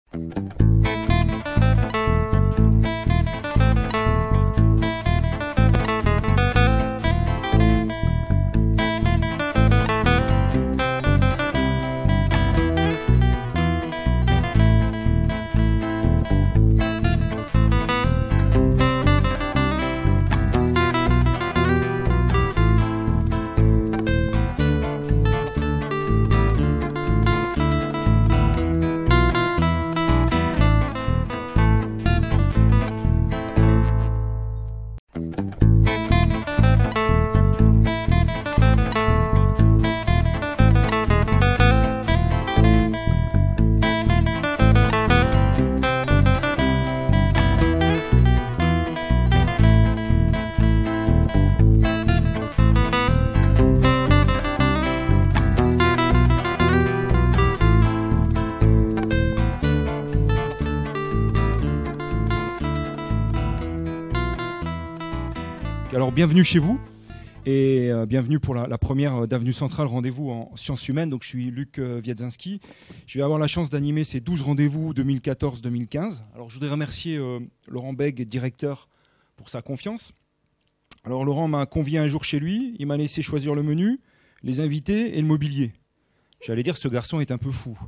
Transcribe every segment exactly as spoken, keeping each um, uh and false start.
Alors bienvenue chez vous et euh, bienvenue pour la, la première d'Avenue Centrale rendez-vous en sciences humaines. Donc je suis Luc euh, Wiadzinski. Je vais avoir la chance d'animer ces douze rendez-vous deux mille quatorze deux mille quinze. Alors je voudrais remercier euh, Laurent Bègue, directeur, pour sa confiance. Alors Laurent m'a convié un jour chez lui, il m'a laissé choisir le menu, les invités et le mobilier. J'allais dire ce garçon est un peu fou.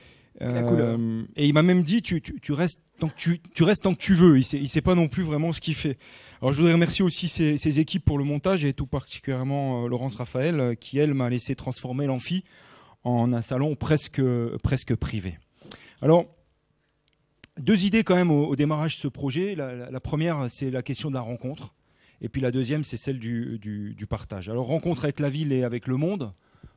Euh, et il m'a même dit tu, tu, tu, restes tant que tu, tu restes tant que tu veux. Il sait, il sait pas non plus vraiment ce qu'il fait. Alors je voudrais remercier aussi ses, ses équipes pour le montage et tout particulièrement euh, Laurence Raphaël euh, qui elle m'a laissé transformer l'amphi en un salon presque, presque privé. Alors deux idées quand même au, au démarrage de ce projet. La, la, la première c'est la question de la rencontre et puis la deuxième c'est celle du, du, du partage. Alors rencontre avec la ville et avec le monde.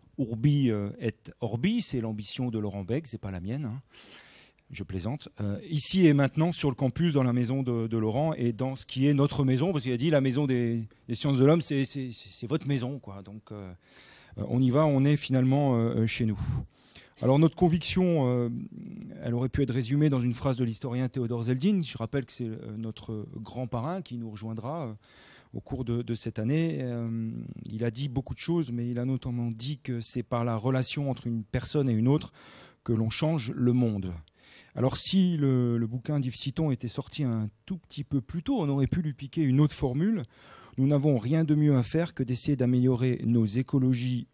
Urbi et Orbi, c'est l'ambition de Laurent Bègue, c'est pas la mienne, hein. Je plaisante. Euh, ici et maintenant sur le campus, dans la maison de, de Laurent et dans ce qui est notre maison, parce qu'il a dit la maison des, des sciences de l'homme, c'est, c'est, c'est votre maison, quoi. Donc euh, on y va, on est finalement euh, chez nous. Alors notre conviction, euh, elle aurait pu être résumée dans une phrase de l'historien Théodore Zeldin. Je rappelle que c'est notre grand parrain qui nous rejoindra. Euh, Au cours de, de cette année, euh, il a dit beaucoup de choses, mais il a notamment dit que c'est par la relation entre une personne et une autre que l'on change le monde. Alors si le, le bouquin d'Yves Citon était sorti un tout petit peu plus tôt, on aurait pu lui piquer une autre formule. Nous n'avons rien de mieux à faire que d'essayer d'améliorer nos écologies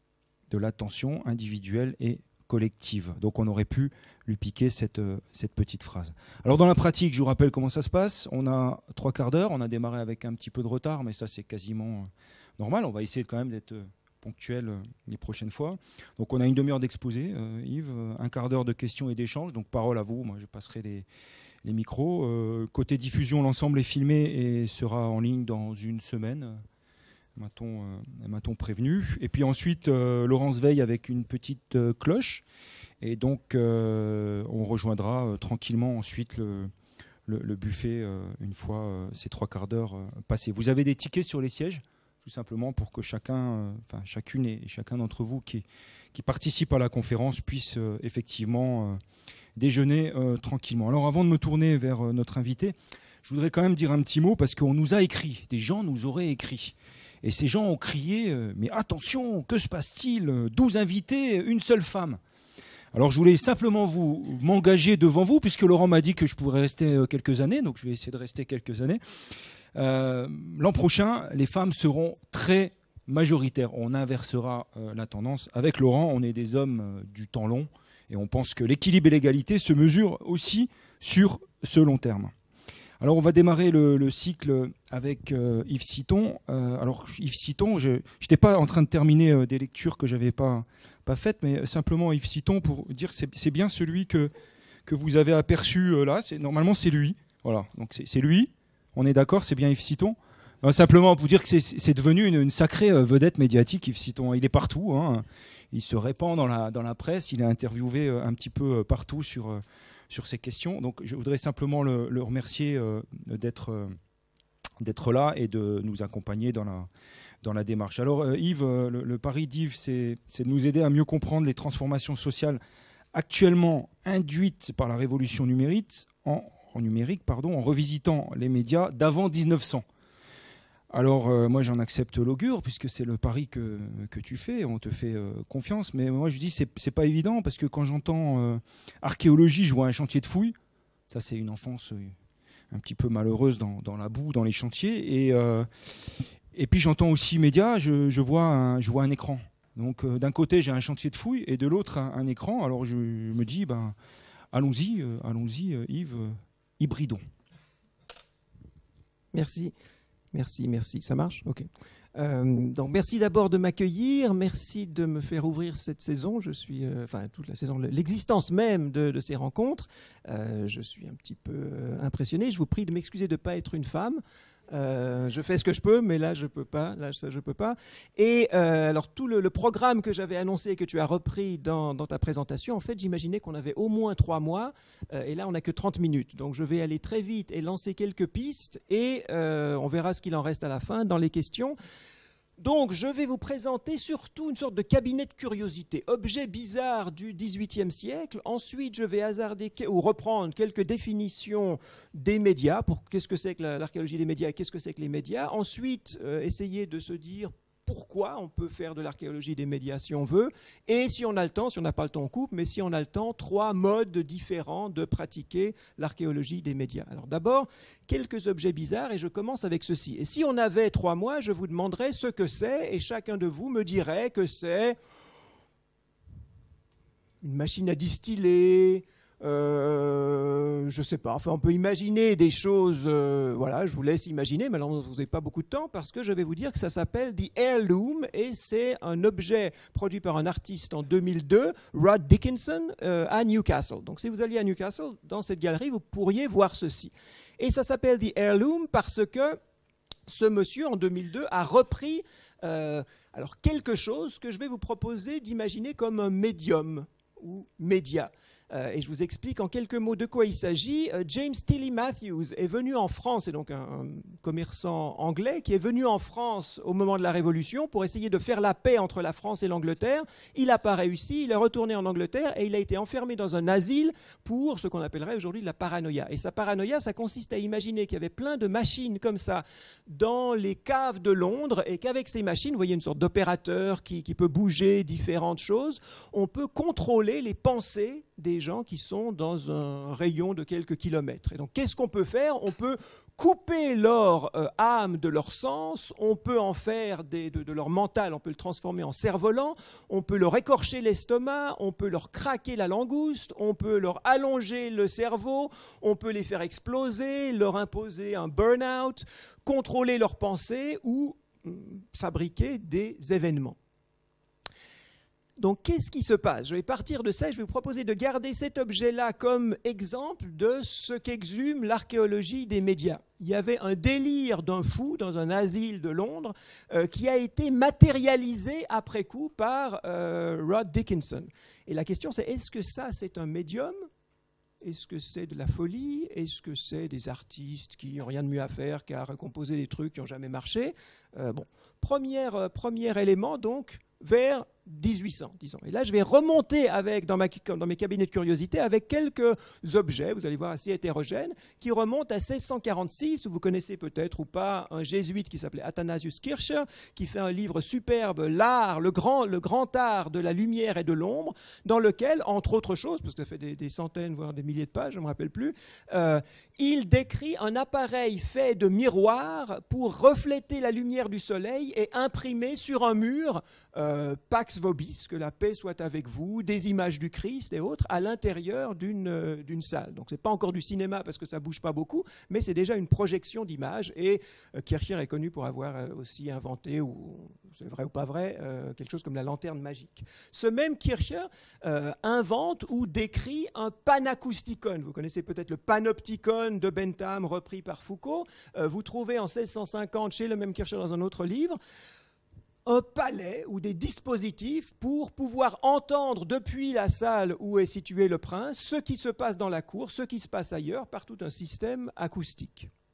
de l'attention individuelle et collective. Donc on aurait pu lui piquer cette, cette petite phrase. Alors dans la pratique, je vous rappelle comment ça se passe. On a trois quarts d'heure, on a démarré avec un petit peu de retard, mais ça c'est quasiment normal. On va essayer quand même d'être ponctuel les prochaines fois. Donc on a une demi-heure d'exposé, euh, Yves, un quart d'heure de questions et d'échanges. Donc parole à vous, moi je passerai les, les micros. Euh, côté diffusion, l'ensemble est filmé et sera en ligne dans une semaine. M'a-t-on, euh, m'a-t-on prévenu. Et puis ensuite, euh, Laurence veille avec une petite euh, cloche. Et donc, euh, on rejoindra euh, tranquillement ensuite le, le, le buffet euh, une fois euh, ces trois quarts d'heure euh, passés. Vous avez des tickets sur les sièges, tout simplement pour que chacun, euh, enfin chacune et chacun d'entre vous qui, qui participe à la conférence puisse euh, effectivement euh, déjeuner euh, tranquillement. Alors, avant de me tourner vers euh, notre invité, je voudrais quand même dire un petit mot parce qu'on nous a écrit, des gens nous auraient écrit. Et ces gens ont crié euh, « Mais attention, que se passe-t-il ? douze invités, une seule femme !» Alors je voulais simplement vous m'engager devant vous, puisque Laurent m'a dit que je pourrais rester quelques années, donc je vais essayer de rester quelques années. Euh, l'an prochain, les femmes seront très majoritaires. On inversera euh, la tendance. Avec Laurent, on est des hommes euh, du temps long, et on pense que l'équilibre et l'égalité se mesurent aussi sur ce long terme. Alors on va démarrer le, le cycle avec euh, Yves Citon. Euh, alors Yves Citon, je n'étais pas en train de terminer euh, des lectures que je n'avais pas, pas faites, mais simplement Yves Citon pour dire que c'est bien celui que, que vous avez aperçu euh, là. Normalement c'est lui. Voilà, donc c'est lui. On est d'accord, c'est bien Yves Citon. Euh, simplement pour dire que c'est devenu une, une sacrée euh, vedette médiatique, Yves Citon. Il est partout. Hein. Il se répand dans la, dans la presse. Il est interviewé euh, un petit peu euh, partout sur... Euh, sur ces questions. Donc je voudrais simplement le, le remercier euh, d'être euh, d'être là et de nous accompagner dans la, dans la démarche. Alors euh, Yves, euh, le, le pari d'Yves, c'est de nous aider à mieux comprendre les transformations sociales actuellement induites par la révolution numérique en, en, numérique, pardon, en revisitant les médias d'avant mille neuf cents. Alors, euh, moi, j'en accepte l'augure, puisque c'est le pari que, que tu fais, on te fait euh, confiance. Mais moi, je dis, c'est, c'est pas évident, parce que quand j'entends euh, archéologie, je vois un chantier de fouilles. Ça, c'est une enfance euh, un petit peu malheureuse dans, dans la boue, dans les chantiers. Et, euh, et puis, j'entends aussi médias, je, je, vois, un, je vois un écran. Donc, euh, d'un côté, j'ai un chantier de fouilles, et de l'autre, un, un écran. Alors, je, je me dis, ben, allons-y, euh, allons-y, euh, Yves, euh, hybridons. Merci. Merci, merci. Ça marche ? Ok. Euh, donc, merci d'abord de m'accueillir. Merci de me faire ouvrir cette saison. Je suis, euh, enfin, toute la saison, l'existence même de, de ces rencontres. Euh, je suis un petit peu euh, impressionné. Je vous prie de m'excuser de ne pas être une femme. Euh, je fais ce que je peux, mais là je peux pas. Là, ça, je peux pas. Et euh, alors tout le, le programme que j'avais annoncé et que tu as repris dans, dans ta présentation, en fait, j'imaginais qu'on avait au moins trois mois, euh, et là on n'a que trente minutes. Donc je vais aller très vite et lancer quelques pistes, et euh, on verra ce qu'il en reste à la fin dans les questions. Donc, je vais vous présenter surtout une sorte de cabinet de curiosité, objet bizarre du dix-huitième siècle. Ensuite, je vais hasarder ou reprendre quelques définitions des médias, pour qu'est-ce que c'est que l'archéologie des médias et qu'est-ce que c'est que les médias. Ensuite, euh, essayer de se dire pourquoi on peut faire de l'archéologie des médias si on veut. Et si on a le temps, si on n'a pas le temps, on coupe, mais si on a le temps, trois modes différents de pratiquer l'archéologie des médias. Alors d'abord, quelques objets bizarres, et je commence avec ceci. Et si on avait trois mois, je vous demanderais ce que c'est, et chacun de vous me dirait que c'est une machine à distiller, Euh, je ne sais pas, enfin on peut imaginer des choses, euh, voilà, je vous laisse imaginer, mais alors vous n'avez pas beaucoup de temps parce que je vais vous dire que ça s'appelle The Heirloom et c'est un objet produit par un artiste en deux mille deux, Rod Dickinson, euh, à Newcastle. Donc si vous alliez à Newcastle, dans cette galerie, vous pourriez voir ceci. Et ça s'appelle The Heirloom parce que ce monsieur, en deux mille deux, a repris euh, alors quelque chose que je vais vous proposer d'imaginer comme un médium ou média. Euh, et je vous explique en quelques mots de quoi il s'agit. Euh, James Tilly Matthews est venu en France, et donc un, un commerçant anglais qui est venu en France au moment de la Révolution pour essayer de faire la paix entre la France et l'Angleterre. Il n'a pas réussi, il est retourné en Angleterre et il a été enfermé dans un asile pour ce qu'on appellerait aujourd'hui la paranoïa. Et sa paranoïa, ça consiste à imaginer qu'il y avait plein de machines comme ça dans les caves de Londres et qu'avec ces machines, vous voyez une sorte d'opérateur qui, qui peut bouger différentes choses, on peut contrôler les pensées des gens qui sont dans un rayon de quelques kilomètres. Et donc, qu'est-ce qu'on peut faire ? On peut couper leur euh, âme de leur sens, on peut en faire des, de, de leur mental, on peut le transformer en cerf-volant, on peut leur écorcher l'estomac, on peut leur craquer la langouste, on peut leur allonger le cerveau, on peut les faire exploser, leur imposer un burn-out, contrôler leurs pensées ou hum, fabriquer des événements. Donc, qu'est-ce qui se passe ? Je vais partir de ça et je vais vous proposer de garder cet objet-là comme exemple de ce qu'exhume l'archéologie des médias. Il y avait un délire d'un fou dans un asile de Londres euh, qui a été matérialisé après coup par euh, Rod Dickinson. Et la question, c'est est-ce que ça, c'est un médium ? Est-ce que c'est de la folie ? Est-ce que c'est des artistes qui n'ont rien de mieux à faire qu'à recomposer des trucs qui n'ont jamais marché ? euh, Bon, premier, euh, premier élément, donc, vers dix-huit cents, disons. Et là, je vais remonter avec, dans, ma, dans mes cabinets de curiosité avec quelques objets, vous allez voir, assez hétérogènes, qui remontent à seize cent quarante-six, où vous connaissez peut-être ou pas un jésuite qui s'appelait Athanasius Kircher, qui fait un livre superbe, L'art, le grand, le grand art de la lumière et de l'ombre, dans lequel, entre autres choses, parce que ça fait des, des centaines, voire des milliers de pages, je ne me rappelle plus, euh, il décrit un appareil fait de miroirs pour refléter la lumière du soleil et imprimer sur un mur euh, Pax Vobis, que la paix soit avec vous, des images du Christ et autres, à l'intérieur d'une euh, d'une salle. Donc ce n'est pas encore du cinéma parce que ça ne bouge pas beaucoup, mais c'est déjà une projection d'images. Et euh, Kircher est connu pour avoir euh, aussi inventé, ou c'est vrai ou pas vrai, euh, quelque chose comme la lanterne magique. Ce même Kircher euh, invente ou décrit un panacousticon. Vous connaissez peut-être le panopticon de Bentham, repris par Foucault. Euh, vous trouvez en seize cent cinquante, chez le même Kircher dans un autre livre, un palais ou des dispositifs pour pouvoir entendre depuis la salle où est situé le prince ce qui se passe dans la cour, ce qui se passe ailleurs, par tout un système acoustique.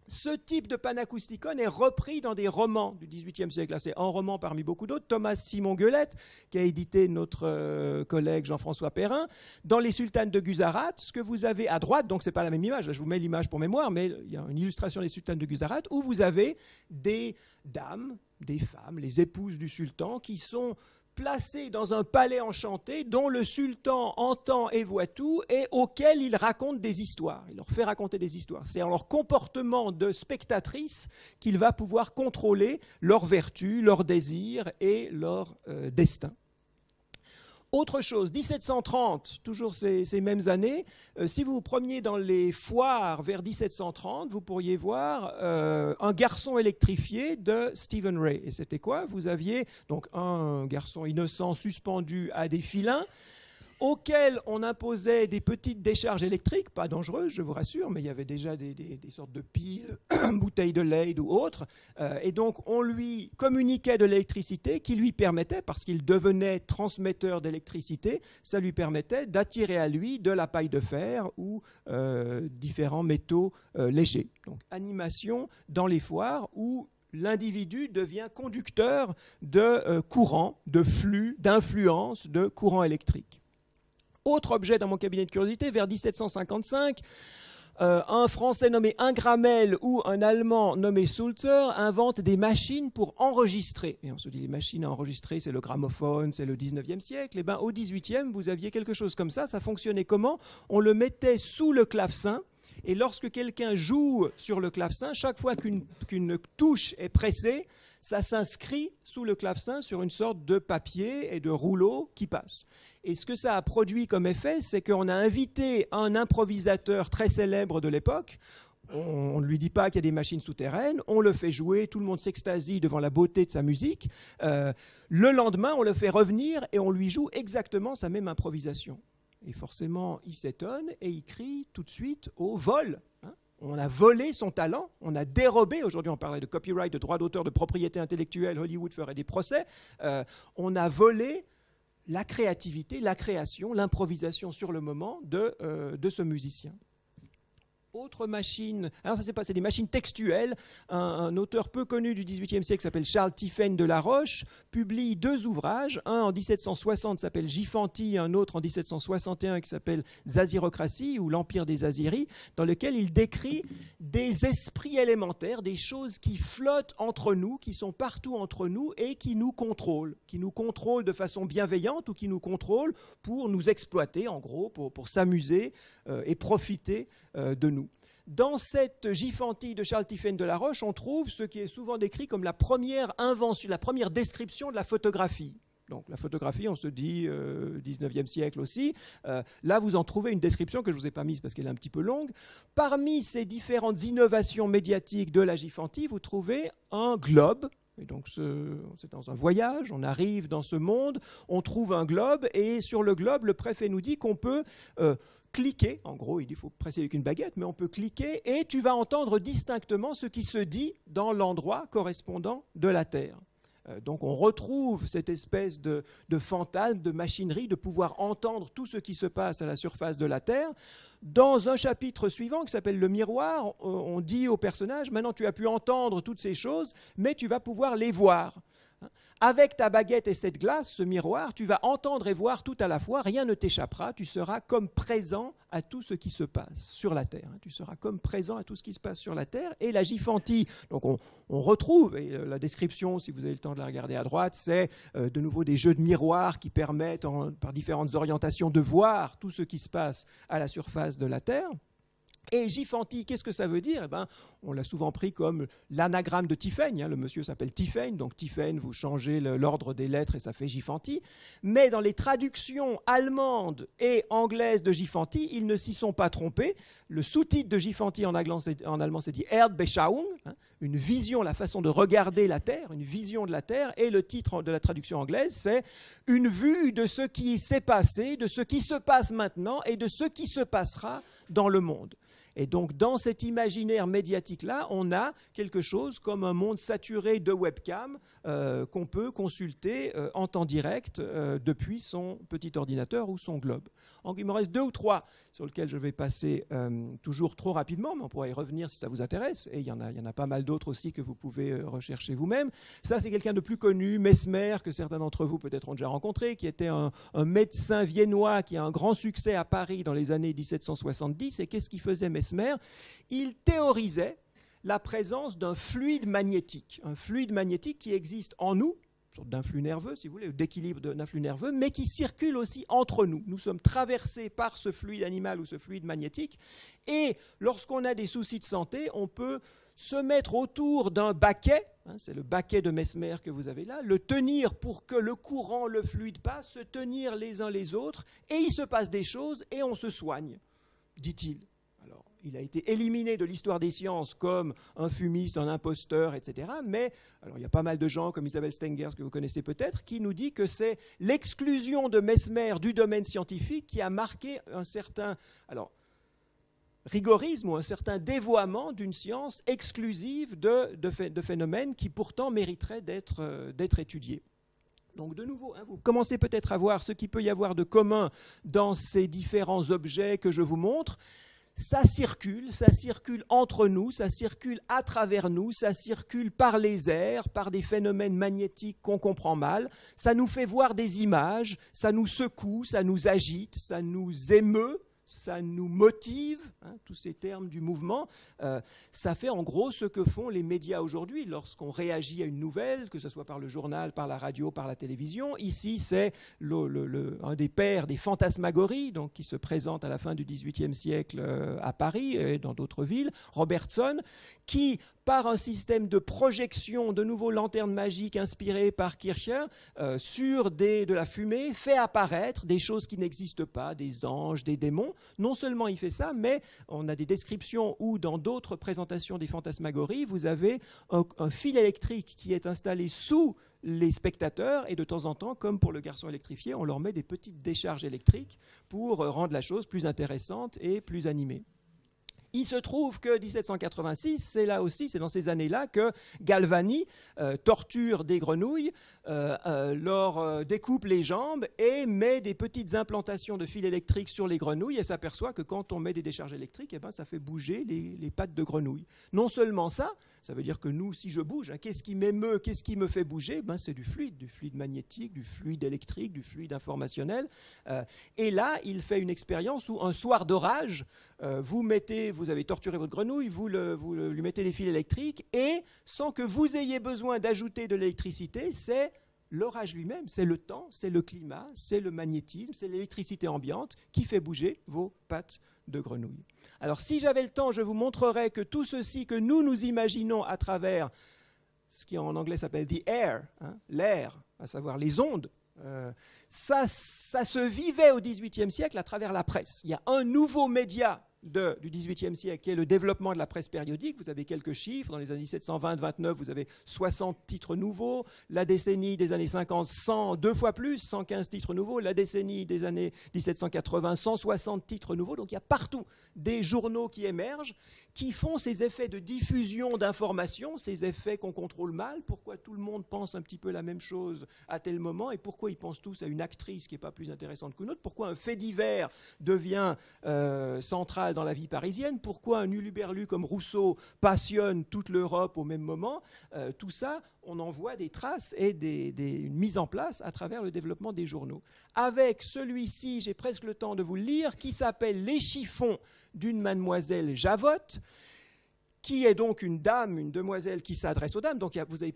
Ce type de panacousticon est repris dans des romans du dix-huitième siècle. C'est un roman parmi beaucoup d'autres, Thomas Simon Gueulette, qui a édité notre euh, collègue Jean-François Perrin. Dans Les Sultanes de Guzarat, ce que vous avez à droite, donc ce n'est pas la même image, je vous mets l'image pour mémoire, mais il y a une illustration des Sultanes de Guzarat où vous avez des dames, des femmes, les épouses du sultan, qui sont placés dans un palais enchanté dont le sultan entend et voit tout et auquel il raconte des histoires. Il leur fait raconter des histoires. C'est en leur comportement de spectatrice qu'il va pouvoir contrôler leurs vertus, leurs désirs et leur euh, destin. Autre chose, dix-sept cent trente, toujours ces, ces mêmes années, euh, si vous vous promeniez dans les foires vers dix-sept cent trente, vous pourriez voir euh, un garçon électrifié de Stephen Ray. Et c'était quoi? Vous aviez donc un garçon innocent suspendu à des filins, auquel on imposait des petites décharges électriques, pas dangereuses, je vous rassure, mais il y avait déjà des, des, des sortes de piles, bouteilles de lait ou autres, euh, et donc on lui communiquait de l'électricité qui lui permettait, parce qu'il devenait transmetteur d'électricité, ça lui permettait d'attirer à lui de la paille de fer ou euh, différents métaux euh, légers. Donc animation dans les foires où l'individu devient conducteur de euh, courant, de flux, d'influence, de courant électrique. Autre objet dans mon cabinet de curiosité, vers dix-sept cent cinquante-cinq, euh, un Français nommé Ingramel ou un Allemand nommé Sulzer inventent des machines pour enregistrer. Et on se dit, les machines à enregistrer, c'est le gramophone, c'est le dix-neuvième siècle. Et bien, au dix-huitième, vous aviez quelque chose comme ça. Ça fonctionnait comment? On le mettait sous le clavecin. Et lorsque quelqu'un joue sur le clavecin, chaque fois qu'une qu'une touche est pressée, ça s'inscrit sous le clavecin sur une sorte de papier et de rouleau qui passe. Et ce que ça a produit comme effet, c'est qu'on a invité un improvisateur très célèbre de l'époque. On ne lui dit pas qu'il y a des machines souterraines, on le fait jouer, tout le monde s'extasie devant la beauté de sa musique. Euh, le lendemain, on le fait revenir et on lui joue exactement sa même improvisation. Et forcément, il s'étonne et il crie tout de suite au vol. Hein. On a volé son talent, on a dérobé, aujourd'hui on parlait de copyright, de droit d'auteur, de propriété intellectuelle, Hollywood ferait des procès, euh, on a volé la créativité, la création, l'improvisation sur le moment de, euh, de ce musicien. Autre machine, alors ça c'est pas, c'est des machines textuelles. Un, un auteur peu connu du dix-huitième siècle qui s'appelle Charles Tiphaine de La Roche publie deux ouvrages. Un en dix-sept cent soixante s'appelle Giphantie, un autre en dix-sept cent soixante et un qui s'appelle Zazirocratie ou l'Empire des Aziris, dans lequel il décrit des esprits élémentaires, des choses qui flottent entre nous, qui sont partout entre nous et qui nous contrôlent, qui nous contrôlent de façon bienveillante ou qui nous contrôlent pour nous exploiter, en gros, pour, pour s'amuser euh, et profiter euh, de nous. Dans cette Giphantie de Charles Tiphaine de La Roche, on trouve ce qui est souvent décrit comme la première invention, la première description de la photographie. Donc la photographie, on se dit euh, dix-neuvième siècle aussi. Euh, là, vous en trouvez une description que je ne vous ai pas mise parce qu'elle est un petit peu longue. Parmi ces différentes innovations médiatiques de la Giphantie, vous trouvez un globe. Et donc ce, c'est dans un voyage, on arrive dans ce monde, on trouve un globe et sur le globe, le préfet nous dit qu'on peut euh, cliquer, en gros il dit qu'il faut presser avec une baguette, mais on peut cliquer et tu vas entendre distinctement ce qui se dit dans l'endroit correspondant de la Terre. Euh, donc on retrouve cette espèce de, de fantasme, de machinerie, de pouvoir entendre tout ce qui se passe à la surface de la Terre. Dans un chapitre suivant qui s'appelle Le Miroir, on dit au personnage, maintenant tu as pu entendre toutes ces choses, mais tu vas pouvoir les voir. Avec ta baguette et cette glace, ce miroir, tu vas entendre et voir tout à la fois, rien ne t'échappera, tu seras comme présent à tout ce qui se passe sur la Terre. Tu seras comme présent à tout ce qui se passe sur la Terre. Et la Giphantie, donc on, on retrouve, et la description, si vous avez le temps de la regarder à droite, c'est euh, de nouveau des jeux de miroirs qui permettent, en, par différentes orientations, de voir tout ce qui se passe à la surface de la Terre. Et Giphantie, qu'est-ce que ça veut dire? Eh ben, on l'a souvent pris comme l'anagramme de Tiphaine. Hein. Le monsieur s'appelle Tiphaine, donc Tiphaine, vous changez le, l'ordre des lettres et ça fait Giphantie. Mais dans les traductions allemandes et anglaises de Giphantie, ils ne s'y sont pas trompés. Le sous-titre de Giphantie en, en allemand, c'est dit Erdbeschauung, hein, une vision, la façon de regarder la Terre, une vision de la Terre. Et le titre de la traduction anglaise, c'est une vue de ce qui s'est passé, de ce qui se passe maintenant et de ce qui se passera dans le monde. Et donc, dans cet imaginaire médiatique-là, on a quelque chose comme un monde saturé de webcams euh, qu'on peut consulter euh, en temps direct euh, depuis son petit ordinateur ou son globe. Donc, il me reste deux ou trois sur lesquels je vais passer euh, toujours trop rapidement, mais on pourra y revenir si ça vous intéresse. Et il y en a, il y en a pas mal d'autres aussi que vous pouvez euh, rechercher vous-même. Ça, c'est quelqu'un de plus connu, Mesmer, que certains d'entre vous peut-être ont déjà rencontré, qui était un, un médecin viennois qui a un grand succès à Paris dans les années mille sept cent soixante-dix. Et qu'est-ce qu'il faisait, Mesmer? Il théorisait la présence d'un fluide magnétique, un fluide magnétique qui existe en nous, une sorte d'influx nerveux, si vous voulez, d'équilibre d'influx nerveux, mais qui circule aussi entre nous. Nous sommes traversés par ce fluide animal ou ce fluide magnétique, et lorsqu'on a des soucis de santé, on peut se mettre autour d'un baquet, hein, c'est le baquet de Mesmer que vous avez là, le tenir pour que le courant, le fluide passe, se tenir les uns les autres, et il se passe des choses, et on se soigne, dit-il. Il a été éliminé de l'histoire des sciences comme un fumiste, un imposteur, et cetera. Mais alors, il y a pas mal de gens, comme Isabelle Stengers, que vous connaissez peut-être, qui nous dit que c'est l'exclusion de Mesmer du domaine scientifique qui a marqué un certain alors, rigorisme ou un certain dévoiement d'une science exclusive de, de, de phénomènes qui pourtant mériteraient d'être euh, d'être étudiés. Donc de nouveau, hein, vous commencez peut-être à voir ce qu'il peut y avoir de commun dans ces différents objets que je vous montre. Ça circule, ça circule entre nous, ça circule à travers nous, ça circule par les airs, par des phénomènes magnétiques qu'on comprend mal. Ça nous fait voir des images, ça nous secoue, ça nous agite, ça nous émeut, ça nous motive, hein, tous ces termes du mouvement. Euh, ça fait en gros ce que font les médias aujourd'hui lorsqu'on réagit à une nouvelle, que ce soit par le journal, par la radio, par la télévision. Ici, c'est le, le, le, un des pères des fantasmagories, donc, qui se présente à la fin du dix-huitième siècle euh, à Paris et dans d'autres villes, Robertson, qui, par un système de projection, de nouveaux lanternes magiques inspirées par Kircher, euh, sur des, de la fumée, fait apparaître des choses qui n'existent pas, des anges, des démons. Non seulement il fait ça, mais on a des descriptions où, dans d'autres présentations des fantasmagories, vous avez un, un fil électrique qui est installé sous les spectateurs, et de temps en temps, comme pour le garçon électrifié, on leur met des petites décharges électriques pour rendre la chose plus intéressante et plus animée. Il se trouve que dix-sept cent quatre-vingt-six, c'est là aussi, c'est dans ces années-là que Galvani euh, torture des grenouilles, euh, euh, leur euh, découpe les jambes et met des petites implantations de fils électriques sur les grenouilles et s'aperçoit que quand on met des décharges électriques, eh ben, ça fait bouger les, les pattes de grenouilles. Non seulement ça, ça veut dire que nous, si je bouge, hein, qu'est-ce qui m'émeut, qu'est-ce qui me fait bouger? Ben, c'est du fluide, du fluide magnétique, du fluide électrique, du fluide informationnel. Euh, et là, il fait une expérience où un soir d'orage, euh, vous mettez, vous avez torturé votre grenouille, vous, le, vous le, lui mettez les fils électriques et sans que vous ayez besoin d'ajouter de l'électricité, c'est l'orage lui-même, c'est le temps, c'est le climat, c'est le magnétisme, c'est l'électricité ambiante qui fait bouger vos pattes de grenouille. Alors si j'avais le temps, je vous montrerais que tout ceci que nous nous imaginons à travers ce qui en anglais s'appelle the air, hein, l'air, à savoir les ondes, euh, ça, ça se vivait au dix-huitième siècle à travers la presse. Il y a un nouveau média De, du dix-huitième siècle, qui est le développement de la presse périodique. Vous avez quelques chiffres. Dans les années dix-sept cent vingt vingt-neuf, vous avez soixante titres nouveaux. La décennie des années cinquante, cent, deux fois plus, cent quinze titres nouveaux. La décennie des années dix-sept cent quatre-vingts, cent soixante titres nouveaux. Donc il y a partout des journaux qui émergent, qui font ces effets de diffusion d'informations, ces effets qu'on contrôle mal. Pourquoi tout le monde pense un petit peu la même chose à tel moment et pourquoi ils pensent tous à une actrice qui n'est pas plus intéressante qu'une autre? Pourquoi un fait divers devient euh, central dans la vie parisienne? Pourquoi un huluberlu comme Rousseau passionne toute l'Europe au même moment? euh, Tout ça, on en voit des traces et des, des, une mise en place à travers le développement des journaux. Avec celui-ci, j'ai presque le temps de vous le lire, qui s'appelle « Les chiffons d'une mademoiselle Javotte », qui est donc une dame, une demoiselle qui s'adresse aux dames. Donc vous avez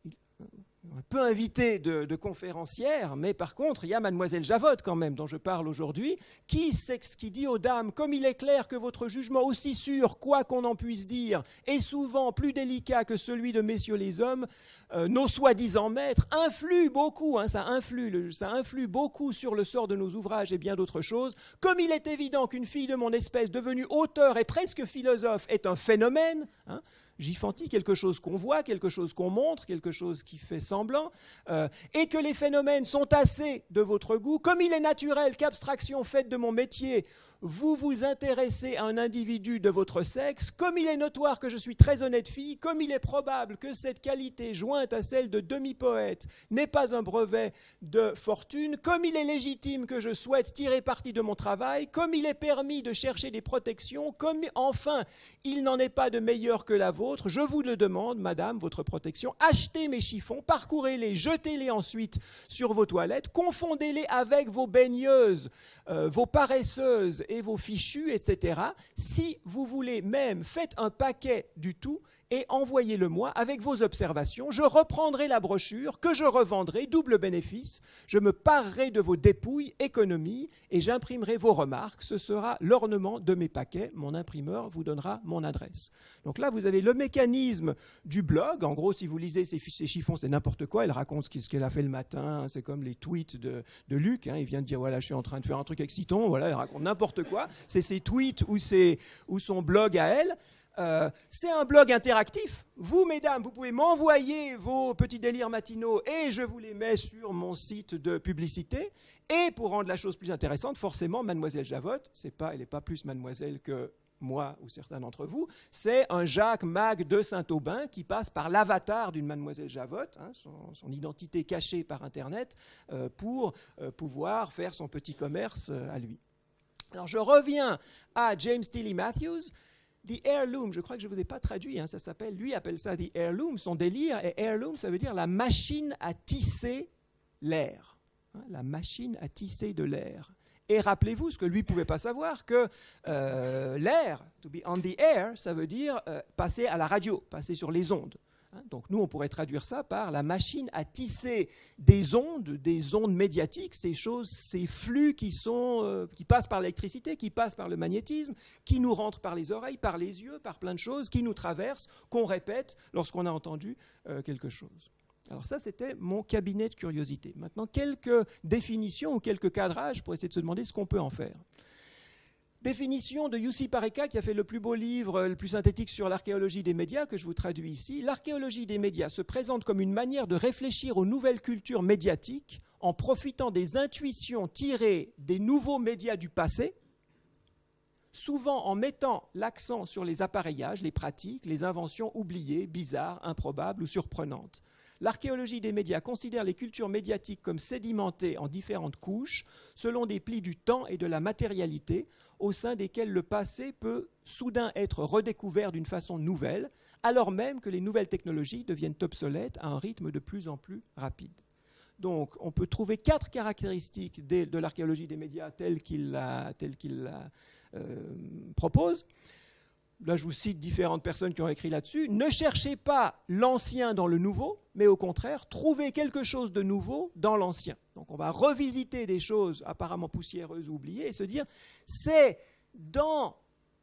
un peu invité de, de conférencière, mais par contre, il y a mademoiselle Javotte quand même, dont je parle aujourd'hui, qui, qui dit aux dames, comme il est clair que votre jugement aussi sûr, quoi qu'on en puisse dire, est souvent plus délicat que celui de messieurs les hommes, euh, nos soi-disant maîtres influent beaucoup, hein, ça, influe, le, ça influe beaucoup sur le sort de nos ouvrages et bien d'autres choses. Comme il est évident qu'une fille de mon espèce devenue auteur et presque philosophe est un phénomène, hein, Giffanti, quelque chose qu'on voit, quelque chose qu'on montre, quelque chose qui fait semblant, euh, et que les phénomènes sont assez de votre goût, comme il est naturel qu'abstraction faite de mon métier vous vous intéressez à un individu de votre sexe, comme il est notoire que je suis très honnête fille, comme il est probable que cette qualité jointe à celle de demi-poète n'est pas un brevet de fortune, comme il est légitime que je souhaite tirer parti de mon travail, comme il est permis de chercher des protections, comme enfin il n'en est pas de meilleur que la vôtre, je vous le demande, madame, votre protection, achetez mes chiffons, parcourez-les, jetez-les ensuite sur vos toilettes, confondez-les avec vos baigneuses, euh, vos paresseuses et vos fichus, et cetera. Si vous voulez même, faites un paquet du tout et envoyez-le-moi avec vos observations. Je reprendrai la brochure que je revendrai, double bénéfice. Je me parerai de vos dépouilles, économie, et j'imprimerai vos remarques. Ce sera l'ornement de mes paquets. Mon imprimeur vous donnera mon adresse. Donc là, vous avez le mécanisme du blog. En gros, si vous lisez ces, ces chiffons, c'est n'importe quoi. Elle raconte ce qu'elle a fait le matin. C'est comme les tweets de, de Luc. Hein. Il vient de dire, voilà, je suis en train de faire un truc excitant. Voilà, elle raconte n'importe quoi. C'est ses tweets ou, ses, ou son blog à elle. Euh, c'est un blog interactif. Vous, mesdames, vous pouvez m'envoyer vos petits délires matinaux et je vous les mets sur mon site de publicité. Et pour rendre la chose plus intéressante, forcément, Mademoiselle Javotte, c'est pas, elle n'est pas plus mademoiselle que moi ou certains d'entre vous, c'est un Jacques Mag de Saint-Aubin qui passe par l'avatar d'une Mademoiselle Javotte, hein, son, son identité cachée par Internet, euh, pour euh, pouvoir faire son petit commerce euh, à lui. Alors je reviens à James Tilly Matthews. The Heirloom, je crois que je ne vous ai pas traduit, hein, ça s'appelle, lui appelle ça The Heirloom, son délire, et Heirloom, ça veut dire la machine à tisser l'air, hein, la machine à tisser de l'air. Et rappelez-vous, ce que lui ne pouvait pas savoir, que euh, l'air, to be on the air, ça veut dire euh, passer à la radio, passer sur les ondes. Donc nous, on pourrait traduire ça par la machine à tisser des ondes, des ondes médiatiques, ces choses, ces flux qui, sont, euh, qui passent par l'électricité, qui passent par le magnétisme, qui nous rentrent par les oreilles, par les yeux, par plein de choses, qui nous traversent, qu'on répète lorsqu'on a entendu euh, quelque chose. Alors ça, c'était mon cabinet de curiosité. Maintenant, quelques définitions ou quelques cadrages pour essayer de se demander ce qu'on peut en faire. Définition de Jussi Parikka, qui a fait le plus beau livre, le plus synthétique sur l'archéologie des médias, que je vous traduis ici. L'archéologie des médias se présente comme une manière de réfléchir aux nouvelles cultures médiatiques en profitant des intuitions tirées des nouveaux médias du passé, souvent en mettant l'accent sur les appareillages, les pratiques, les inventions oubliées, bizarres, improbables ou surprenantes. L'archéologie des médias considère les cultures médiatiques comme sédimentées en différentes couches, selon des plis du temps et de la matérialité, au sein desquels le passé peut soudain être redécouvert d'une façon nouvelle, alors même que les nouvelles technologies deviennent obsolètes à un rythme de plus en plus rapide. Donc, on peut trouver quatre caractéristiques de, de l'archéologie des médias telle qu'il la, telle qu'il la euh, propose. Là, je vous cite différentes personnes qui ont écrit là-dessus. Ne cherchez pas l'ancien dans le nouveau, mais au contraire, trouvez quelque chose de nouveau dans l'ancien. Donc, on va revisiter des choses apparemment poussiéreuses ou oubliées et se dire, c'est dans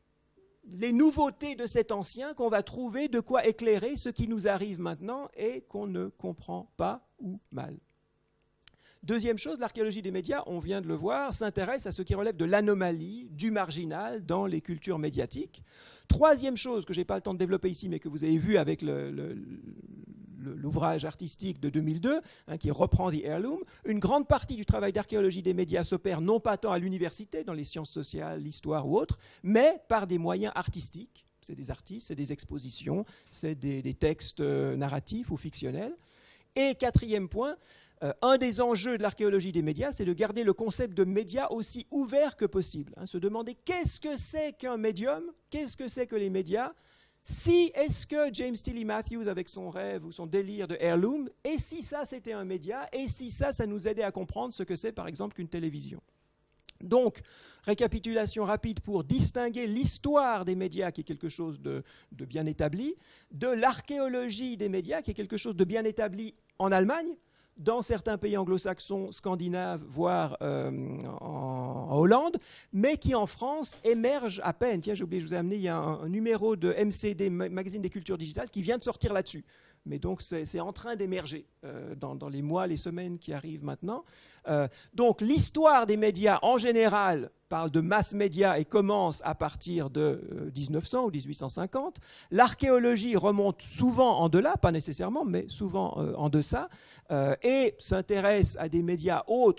les nouveautés de cet ancien qu'on va trouver de quoi éclairer ce qui nous arrive maintenant et qu'on ne comprend pas ou mal. Deuxième chose, l'archéologie des médias, on vient de le voir, s'intéresse à ce qui relève de l'anomalie, du marginal dans les cultures médiatiques. Troisième chose que je n'ai pas le temps de développer ici, mais que vous avez vu avec le, le, le, l'ouvrage artistique de deux mille deux, hein, qui reprend The Heirloom, une grande partie du travail d'archéologie des médias s'opère non pas tant à l'université, dans les sciences sociales, l'histoire ou autres, mais par des moyens artistiques. C'est des artistes, c'est des expositions, c'est des, des textes narratifs ou fictionnels. Et quatrième point, Euh, un des enjeux de l'archéologie des médias, c'est de garder le concept de média aussi ouvert que possible. Hein, se demander qu'est-ce que c'est qu'un médium, qu'est-ce que c'est que les médias, si est-ce que James Tilly Matthews, avec son rêve ou son délire de Heirloom, et si ça c'était un média, et si ça, ça nous aidait à comprendre ce que c'est par exemple qu'une télévision. Donc, récapitulation rapide pour distinguer l'histoire des médias, qui est quelque chose de, de bien établi, de l'archéologie des médias, qui est quelque chose de bien établi en Allemagne, dans certains pays anglo-saxons, scandinaves, voire euh, en, en Hollande, mais qui en France émerge à peine. Tiens, j'ai oublié, je vous ai amené, il y a un, un numéro de M C D, Magazine des Cultures Digitales, qui vient de sortir là-dessus. Mais donc, c'est, c'est en train d'émerger euh, dans, dans les mois, les semaines qui arrivent maintenant. Euh, donc, l'histoire des médias, en général, parle de mass média et commence à partir de euh, dix-neuf cents ou dix-huit cent cinquante. L'archéologie remonte souvent en delà, pas nécessairement, mais souvent euh, en deçà, euh, et s'intéresse à des médias autres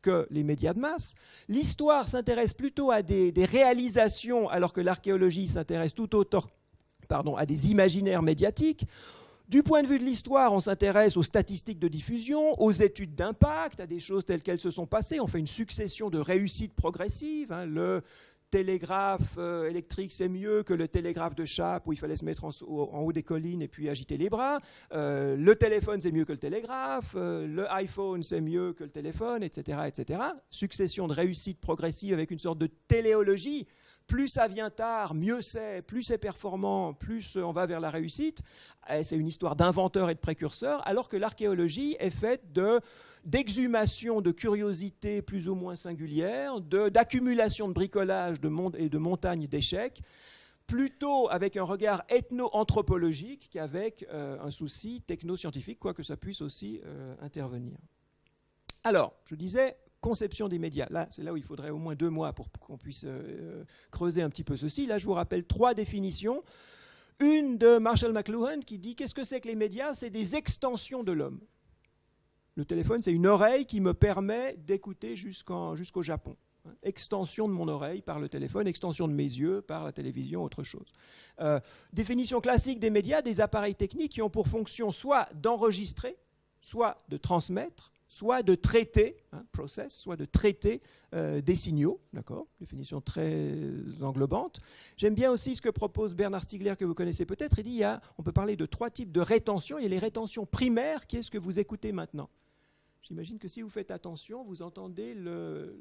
que les médias de masse. L'histoire s'intéresse plutôt à des, des réalisations, alors que l'archéologie s'intéresse tout autant pardon, à des imaginaires médiatiques. Du point de vue de l'histoire, on s'intéresse aux statistiques de diffusion, aux études d'impact, à des choses telles qu'elles se sont passées. On fait une succession de réussites progressives. Hein. Le télégraphe euh, électrique, c'est mieux que le télégraphe de Chappe où il fallait se mettre en, en haut des collines et puis agiter les bras. Euh, le téléphone, c'est mieux que le télégraphe. Euh, le iPhone, c'est mieux que le téléphone, et cetera, et cetera. Succession de réussites progressives avec une sorte de téléologie. Plus ça vient tard, mieux c'est, plus c'est performant, plus on va vers la réussite. Et c'est une histoire d'inventeur et de précurseur, alors que l'archéologie est faite de, d'exhumation de curiosités plus ou moins singulières, de, d'accumulation de bricolage de monde et de montagnes d'échecs, plutôt avec un regard ethno-anthropologique qu'avec euh, un souci techno-scientifique, quoique ça puisse aussi euh, intervenir. Alors, je disais... Conception des médias. Là, c'est là où il faudrait au moins deux mois pour qu'on puisse euh, creuser un petit peu ceci. Là, je vous rappelle trois définitions. Une de Marshall McLuhan qui dit « Qu'est-ce que c'est que les médias ? C'est des extensions de l'homme. Le téléphone, c'est une oreille qui me permet d'écouter jusqu'en, jusqu'au Japon. Extension de mon oreille par le téléphone, extension de mes yeux par la télévision, autre chose. Euh, définition classique des médias, des appareils techniques qui ont pour fonction soit d'enregistrer, soit de transmettre, soit de traiter, hein, process, soit de traiter euh, des signaux, d'accord, définition très englobante. J'aime bien aussi ce que propose Bernard Stiegler, que vous connaissez peut-être. Il dit, il y a, on peut parler de trois types de rétention. Il y a les rétentions primaires, qui est ce que vous écoutez maintenant. J'imagine que si vous faites attention, vous entendez le,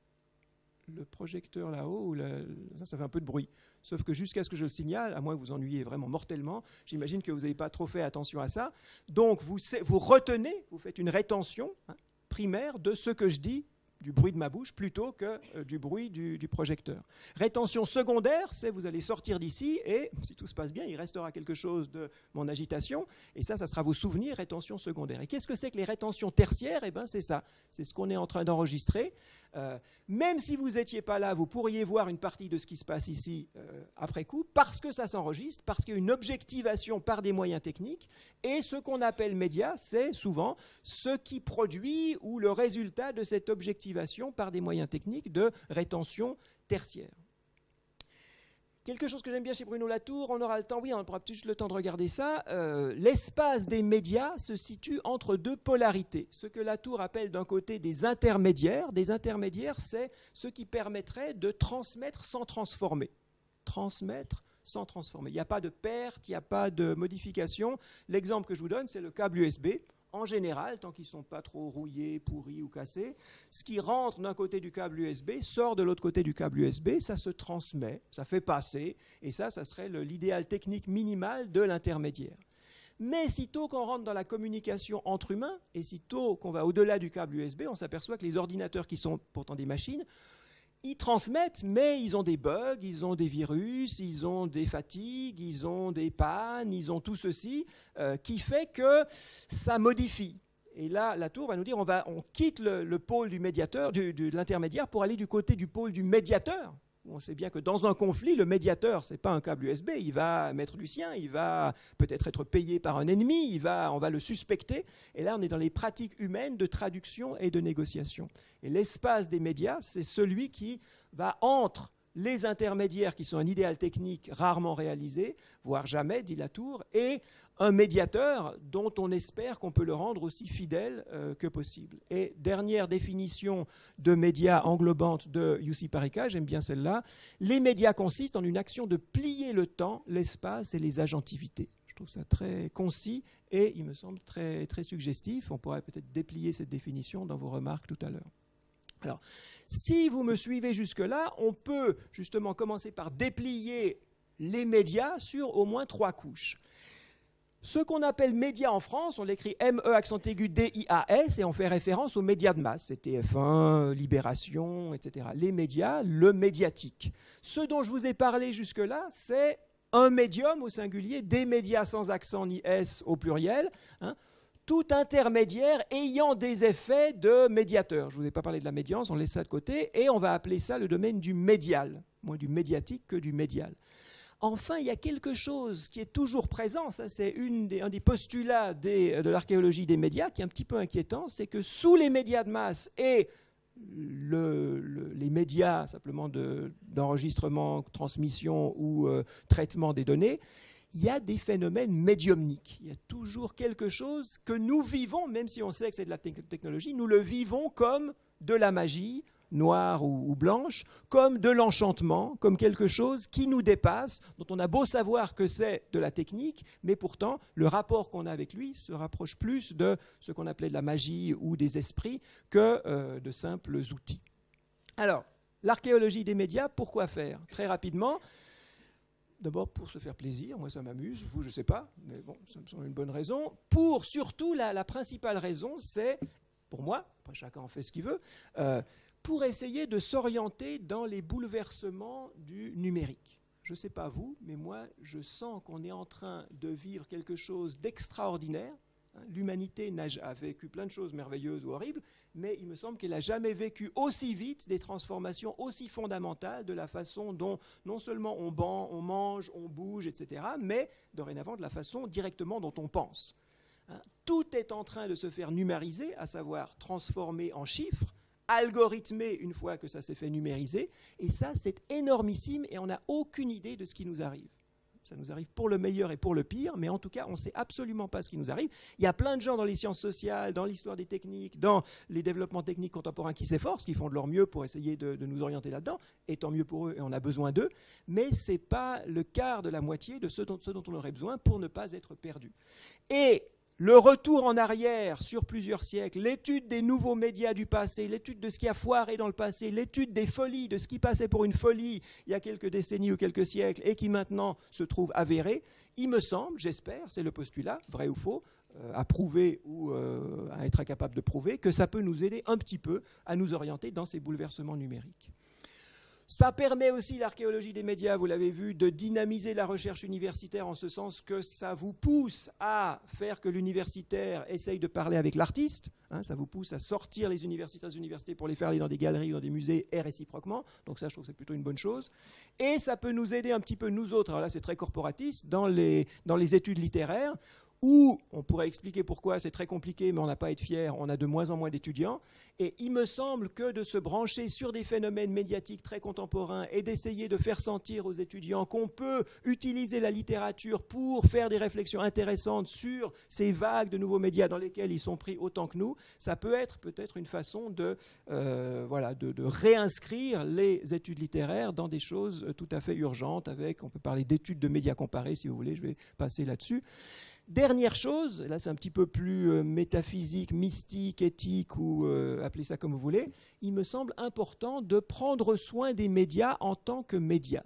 le projecteur là-haut, ou la, ça, ça fait un peu de bruit. Sauf que jusqu'à ce que je le signale, à moins que vous ennuyez vraiment mortellement, j'imagine que vous n'avez pas trop fait attention à ça. Donc vous, vous retenez, vous faites une rétention hein, primaire de ce que je dis, du bruit de ma bouche, plutôt que euh, du bruit du, du projecteur. Rétention secondaire, c'est vous allez sortir d'ici et, si tout se passe bien, il restera quelque chose de mon agitation. Et ça, ça sera vos souvenirs, rétention secondaire. Et qu'est-ce que c'est que les rétentions tertiaires ? Eh bien, c'est ça. C'est ce qu'on est en train d'enregistrer. Euh, même si vous n'étiez pas là, vous pourriez voir une partie de ce qui se passe ici euh, après coup, parce que ça s'enregistre, parce qu'il y a une objectivation par des moyens techniques. Et ce qu'on appelle média, c'est souvent ce qui produit ou le résultat de cette objectivation par des moyens techniques de rétention tertiaire. Quelque chose que j'aime bien chez Bruno Latour, on aura le temps, oui, on aura plus le temps de regarder ça. Euh, l'espace des médias se situe entre deux polarités. Ce que Latour appelle d'un côté des intermédiaires. Des intermédiaires, c'est ce qui permettrait de transmettre sans transformer. Transmettre sans transformer. Il n'y a pas de perte, il n'y a pas de modification. L'exemple que je vous donne, c'est le câble U S B. En général, tant qu'ils ne sont pas trop rouillés, pourris ou cassés, ce qui rentre d'un côté du câble U S B sort de l'autre côté du câble U S B, ça se transmet, ça fait passer, et ça, ça serait le, l'idéal technique minimal de l'intermédiaire. Mais sitôt qu'on rentre dans la communication entre humains, et sitôt qu'on va au-delà du câble U S B, on s'aperçoit que les ordinateurs, qui sont pourtant des machines, ils transmettent, mais ils ont des bugs, ils ont des virus, ils ont des fatigues, ils ont des pannes, ils ont tout ceci euh, qui fait que ça modifie. Et là, Latour va nous dire on, va, on quitte le, le pôle du médiateur, du, du, de l'intermédiaire pour aller du côté du pôle du médiateur. On sait bien que dans un conflit, le médiateur, ce n'est pas un câble U S B, il va mettre du sien, il va peut-être être payé par un ennemi, il va, on va le suspecter. Et là, on est dans les pratiques humaines de traduction et de négociation. Et l'espace des médias, c'est celui qui va entre les intermédiaires, qui sont un idéal technique rarement réalisé, voire jamais, dit Latour, et un médiateur dont on espère qu'on peut le rendre aussi fidèle euh, que possible. Et dernière définition de médias englobante de Jussi Parikka, j'aime bien celle-là, les médias consistent en une action de plier le temps, l'espace et les agentivités. Je trouve ça très concis et il me semble très, très suggestif. On pourrait peut-être déplier cette définition dans vos remarques tout à l'heure. Alors, si vous me suivez jusque-là, on peut justement commencer par déplier les médias sur au moins trois couches. Ce qu'on appelle médias en France, on l'écrit M E accent aigu D I A S et on fait référence aux médias de masse, c'est T F un, Libération, et cetera. Les médias, le médiatique. Ce dont je vous ai parlé jusque-là, c'est un médium au singulier, des médias sans accent ni S au pluriel, hein, tout intermédiaire ayant des effets de médiateur. Je ne vous ai pas parlé de la médiance, on laisse ça de côté, et on va appeler ça le domaine du médial, moins du médiatique que du médial. Enfin, il y a quelque chose qui est toujours présent, ça c'est une des, un des postulats des, de l'archéologie des médias, qui est un petit peu inquiétant, c'est que sous les médias de masse et le, le, les médias simplement de, d'enregistrement, transmission ou euh, traitement des données, il y a des phénomènes médiumniques. Il y a toujours quelque chose que nous vivons, même si on sait que c'est de la te- technologie, nous le vivons comme de la magie, noire ou, ou blanche, comme de l'enchantement, comme quelque chose qui nous dépasse, dont on a beau savoir que c'est de la technique, mais pourtant le rapport qu'on a avec lui se rapproche plus de ce qu'on appelait de la magie ou des esprits que euh, de simples outils. Alors, l'archéologie des médias, pourquoi faire? Très rapidement, d'abord pour se faire plaisir, moi ça m'amuse, vous je ne sais pas, mais bon, ça me semble une bonne raison. Pour surtout, la, la principale raison, c'est, pour moi, après chacun en fait ce qu'il veut, euh, pour essayer de s'orienter dans les bouleversements du numérique. Je ne sais pas vous, mais moi, je sens qu'on est en train de vivre quelque chose d'extraordinaire. L'humanité a vécu plein de choses merveilleuses ou horribles, mais il me semble qu'elle n'a jamais vécu aussi vite des transformations aussi fondamentales de la façon dont non seulement on, ban, on mange, on bouge, et cetera, mais dorénavant de la façon directement dont on pense. Hein, tout est en train de se faire numériser, à savoir transformer en chiffres, algorithmé une fois que ça s'est fait numériser, et ça c'est énormissime et on n'a aucune idée de ce qui nous arrive. Ça nous arrive pour le meilleur et pour le pire, mais en tout cas on ne sait absolument pas ce qui nous arrive. Il y a plein de gens dans les sciences sociales, dans l'histoire des techniques, dans les développements techniques contemporains qui s'efforcent, qui font de leur mieux pour essayer de, de nous orienter là-dedans, et tant mieux pour eux et on a besoin d'eux, mais ce n'est pas le quart de la moitié de ce dont, ce dont on aurait besoin pour ne pas être perdu. Et le retour en arrière sur plusieurs siècles, l'étude des nouveaux médias du passé, l'étude de ce qui a foiré dans le passé, l'étude des folies, de ce qui passait pour une folie il y a quelques décennies ou quelques siècles et qui maintenant se trouve avéré, il me semble, j'espère, c'est le postulat, vrai ou faux, euh, à prouver ou euh, à être incapable de prouver, que ça peut nous aider un petit peu à nous orienter dans ces bouleversements numériques. Ça permet aussi, l'archéologie des médias, vous l'avez vu, de dynamiser la recherche universitaire en ce sens que ça vous pousse à faire que l'universitaire essaye de parler avec l'artiste. Hein, ça vous pousse à sortir les universitaires des universités pour les faire aller dans des galeries ou dans des musées et réciproquement. Donc ça, je trouve que c'est plutôt une bonne chose. Et ça peut nous aider un petit peu, nous autres, alors là c'est très corporatiste, dans les, dans les études littéraires, où on pourrait expliquer pourquoi c'est très compliqué, mais on n'a pas à être fier, on a de moins en moins d'étudiants. Et il me semble que de se brancher sur des phénomènes médiatiques très contemporains et d'essayer de faire sentir aux étudiants qu'on peut utiliser la littérature pour faire des réflexions intéressantes sur ces vagues de nouveaux médias dans lesquels ils sont pris autant que nous, ça peut être peut-être une façon de, euh, voilà, de, de réinscrire les études littéraires dans des choses tout à fait urgentes, avec, on peut parler d'études de médias comparés si vous voulez, je vais passer là-dessus. Dernière chose, là c'est un petit peu plus euh, métaphysique, mystique, éthique ou euh, appelez ça comme vous voulez, il me semble important de prendre soin des médias en tant que médias.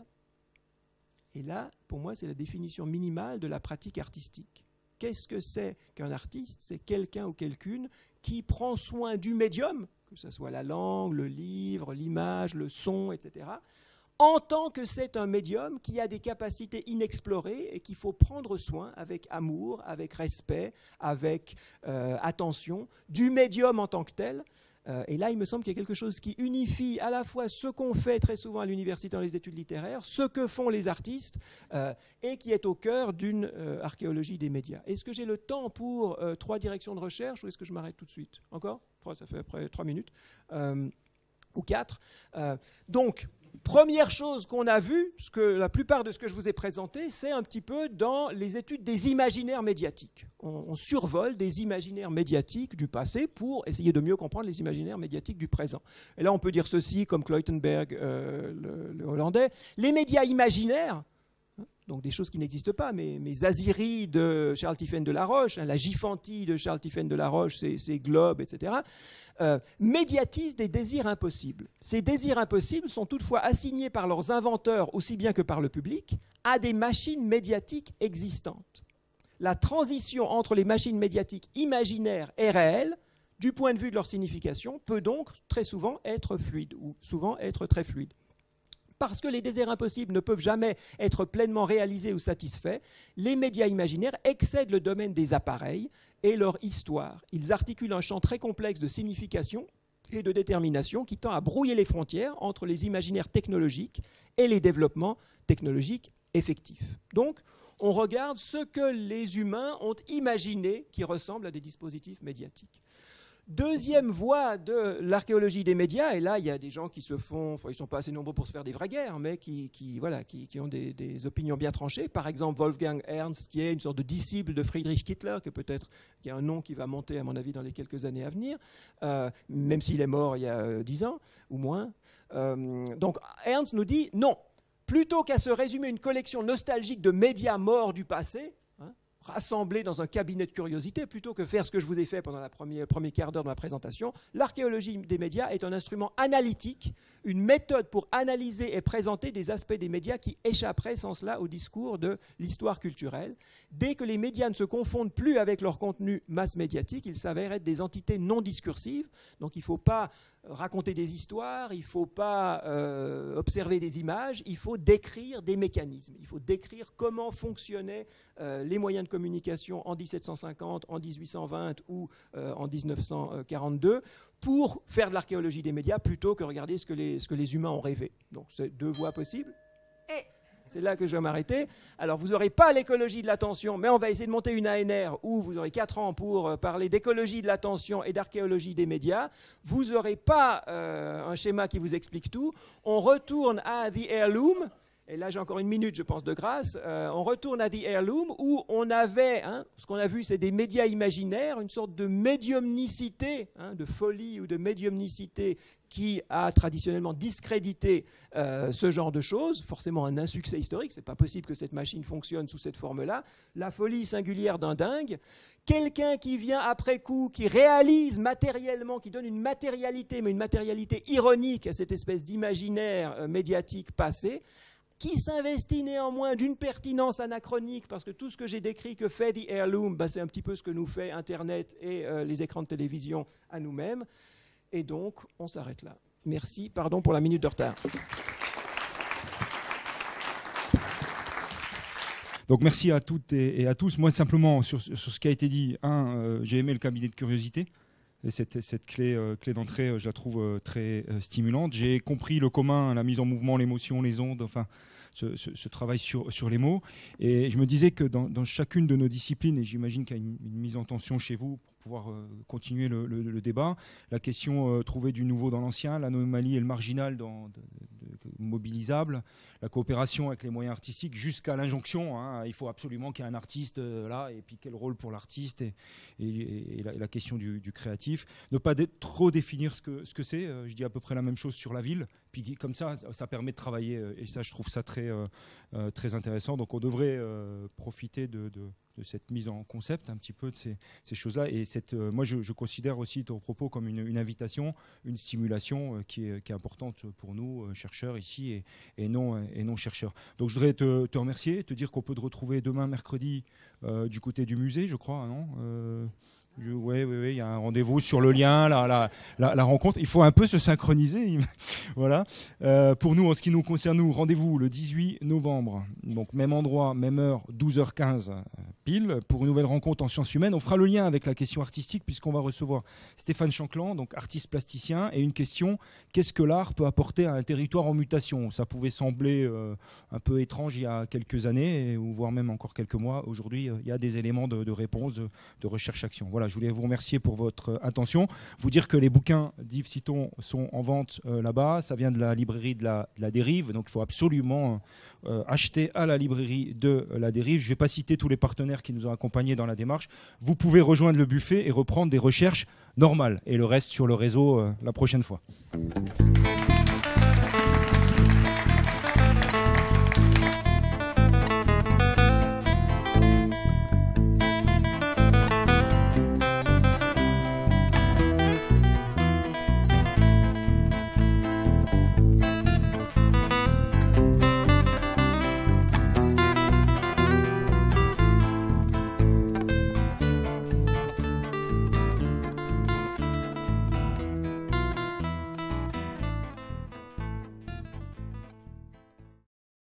Et là, pour moi, c'est la définition minimale de la pratique artistique. Qu'est-ce que c'est qu'un artiste? C'est quelqu'un ou quelqu'une qui prend soin du médium, que ce soit la langue, le livre, l'image, le son, et cetera, en tant que c'est un médium qui a des capacités inexplorées et qu'il faut prendre soin avec amour, avec respect, avec euh, attention, du médium en tant que tel. Euh, et là, il me semble qu'il y a quelque chose qui unifie à la fois ce qu'on fait très souvent à l'université dans les études littéraires, ce que font les artistes, euh, et qui est au cœur d'une euh, archéologie des médias. Est-ce que j'ai le temps pour euh, trois directions de recherche ou est-ce que je m'arrête tout de suite? Encore? Trois, ça fait après trois minutes. Euh, ou quatre. Euh, donc, première chose qu'on a vue, ce que la plupart de ce que je vous ai présenté, c'est un petit peu dans les études des imaginaires médiatiques. On, on survole des imaginaires médiatiques du passé pour essayer de mieux comprendre les imaginaires médiatiques du présent. Et là, on peut dire ceci, comme Cloytenberg, euh, le, le Hollandais. Les médias imaginaires, donc des choses qui n'existent pas, mais, mais Zaziri de Charles Tiphaine de la Roche, hein, la Giffanti de Charles Tiphaine de la Roche, ses, ses globes, et cetera, euh, médiatisent des désirs impossibles. Ces désirs impossibles sont toutefois assignés par leurs inventeurs, aussi bien que par le public, à des machines médiatiques existantes. La transition entre les machines médiatiques imaginaires et réelles, du point de vue de leur signification, peut donc très souvent être fluide, ou souvent être très fluide. Parce que les désirs impossibles ne peuvent jamais être pleinement réalisés ou satisfaits, les médias imaginaires excèdent le domaine des appareils et leur histoire. Ils articulent un champ très complexe de signification et de détermination qui tend à brouiller les frontières entre les imaginaires technologiques et les développements technologiques effectifs. Donc, on regarde ce que les humains ont imaginé qui ressemble à des dispositifs médiatiques. Deuxième voie de l'archéologie des médias, et là il y a des gens qui se font, enfin, ils ne sont pas assez nombreux pour se faire des vraies guerres, mais qui, qui, voilà, qui, qui ont des, des opinions bien tranchées. Par exemple Wolfgang Ernst, qui est une sorte de disciple de Friedrich Kittler, que peut-être il y a un nom qui va monter à mon avis dans les quelques années à venir, euh, même s'il est mort il y a euh, dix ans ou moins. Euh, donc Ernst nous dit non, plutôt qu'à se résumer une collection nostalgique de médias morts du passé, rassemblés dans un cabinet de curiosité, plutôt que faire ce que je vous ai fait pendant le premier, premier quart d'heure de ma présentation, l'archéologie des médias est un instrument analytique, une méthode pour analyser et présenter des aspects des médias qui échapperaient sans cela au discours de l'histoire culturelle. Dès que les médias ne se confondent plus avec leur contenu masse médiatique, ils s'avèrent être des entités non discursives. Donc il ne faut pas raconter des histoires, il ne faut pas euh, observer des images, il faut décrire des mécanismes. Il faut décrire comment fonctionnaient euh, les moyens de communication en mille sept cent cinquante, en mille huit cent vingt ou euh, en mille neuf cent quarante-deux pour faire de l'archéologie des médias plutôt que regarder ce que les, ce que les humains ont rêvé. Donc c'est deux voies possibles. Et c'est là que je vais m'arrêter. Alors, vous n'aurez pas l'écologie de l'attention, mais on va essayer de monter une A N R où vous aurez quatre ans pour parler d'écologie de l'attention et d'archéologie des médias. Vous n'aurez pas euh, un schéma qui vous explique tout. On retourne à The Heirloom. Et là, j'ai encore une minute, je pense, de grâce. Euh, on retourne à The Heirloom où on avait, hein, ce qu'on a vu, c'est des médias imaginaires, une sorte de médiumnicité, hein, de folie ou de médiumnicité qui a traditionnellement discrédité euh, ce genre de choses, forcément un insuccès historique, c'est pas possible que cette machine fonctionne sous cette forme-là, la folie singulière d'un dingue, quelqu'un qui vient après coup, qui réalise matériellement, qui donne une matérialité, mais une matérialité ironique à cette espèce d'imaginaire euh, médiatique passé, qui s'investit néanmoins d'une pertinence anachronique, parce que tout ce que j'ai décrit que fait The Heirloom, bah, c'est un petit peu ce que nous fait Internet et euh, les écrans de télévision à nous-mêmes. Et donc, on s'arrête là. Merci, pardon pour la minute de retard. Donc merci à toutes et, et à tous. Moi, simplement, sur, sur ce qui a été dit, un, euh, j'ai aimé le cabinet de curiosité. Et cette, cette clé, euh, clé d'entrée, euh, je la trouve euh, très euh, stimulante. J'ai compris le commun, la mise en mouvement, l'émotion, les ondes, enfin, ce, ce, ce travail sur, sur les mots. Et je me disais que dans, dans chacune de nos disciplines, et j'imagine qu'il y a une, une mise en tension chez vous pour pouvoir euh, continuer le, le, le débat, la question euh, trouver du nouveau dans l'ancien, l'anomalie et le marginal dans, de, de, de, mobilisable, la coopération avec les moyens artistiques, jusqu'à l'injonction, hein, il faut absolument qu'il y ait un artiste euh, là, et puis quel rôle pour l'artiste, et, et, et, la, et la question du, du créatif. Ne pas dé- trop définir ce que, ce que c'est, euh, je dis à peu près la même chose sur la ville, puis comme ça, ça permet de travailler, euh, et ça, je trouve ça très, euh, euh, très intéressant. Donc on devrait euh, profiter de, de de cette mise en concept, un petit peu de ces, ces choses-là. Et cette, euh, moi, je, je considère aussi ton propos comme une, une invitation, une stimulation euh, qui, est, qui est importante pour nous, euh, chercheurs ici, et, et, non, et non chercheurs. Donc, je voudrais te, te remercier, te dire qu'on peut te retrouver demain, mercredi, euh, du côté du musée, je crois, non euh, Oui, oui, oui, il y a un rendez-vous sur le lien, la, la, la, la rencontre. Il faut un peu se synchroniser. Voilà. Euh, pour nous, en ce qui nous concerne, nous, rendez-vous le dix-huit novembre. Donc, même endroit, même heure, douze heures quinze pile, pour une nouvelle rencontre en sciences humaines. On fera le lien avec la question artistique, puisqu'on va recevoir Stéphane Chanclan, donc artiste plasticien, et une question, qu'est-ce que l'art peut apporter à un territoire en mutation ? Ça pouvait sembler euh, un peu étrange il y a quelques années, et, ou voire même encore quelques mois. Aujourd'hui, euh, il y a des éléments de, de réponse, de, de recherche-action. Voilà. Je voulais vous remercier pour votre attention. Vous dire que les bouquins d'Yves Citon sont en vente euh, là-bas. Ça vient de la librairie de la, de la Dérive. Donc, il faut absolument euh, acheter à la librairie de la Dérive. Je ne vais pas citer tous les partenaires qui nous ont accompagnés dans la démarche. Vous pouvez rejoindre le buffet et reprendre des recherches normales. Et le reste sur le réseau euh, la prochaine fois.